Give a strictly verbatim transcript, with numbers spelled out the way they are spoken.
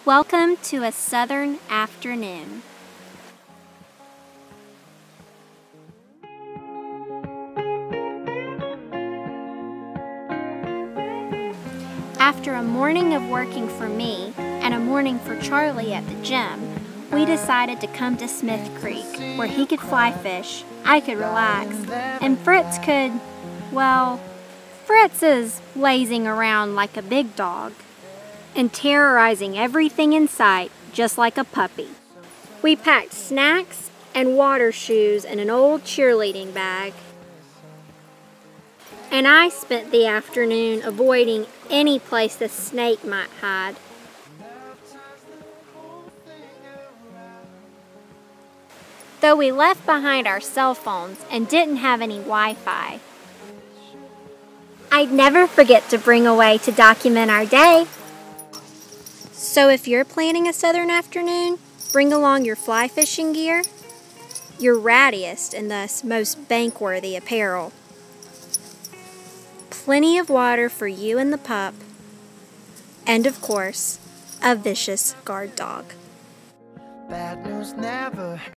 Welcome to a southern afternoon. After a morning of working for me and a morning for Charlie at the gym, we decided to come to Smith Creek, where he could fly fish, I could relax, and Fritz could, well, Fritz is lazing around like a big dog and terrorizing everything in sight just like a puppy. We packed snacks and water shoes in an old cheerleading bag, and I spent the afternoon avoiding any place the snake might hide. Though we left behind our cell phones and didn't have any Wi-Fi, I'd never forget to bring away to document our day. So if you're planning a southern afternoon, bring along your fly fishing gear, your rattiest and thus most bank-worthy apparel, plenty of water for you and the pup, and of course, a vicious guard dog. Bad news never